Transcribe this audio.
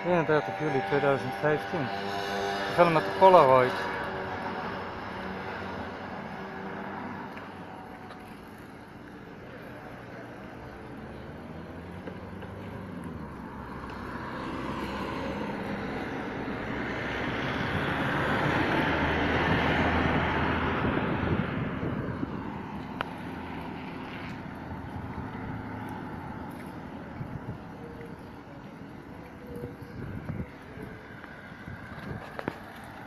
31 juli 2015. We filmen met de Polaroid.